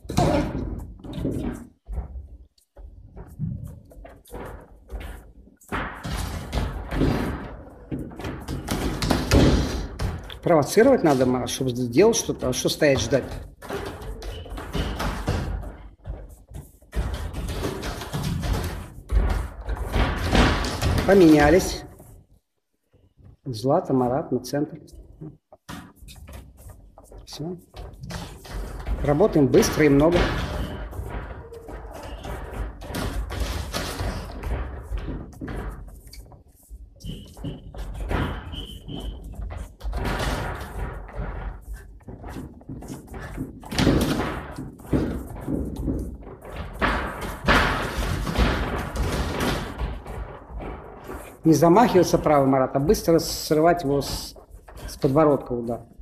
Провоцировать надо, Марат, чтобы сделать что-то. А что стоять ждать? Поменялись. Злата, Марат на центр. Все. Работаем быстро и много. Не замахиваться правым, Марат, а быстро срывать его с подбородка удар.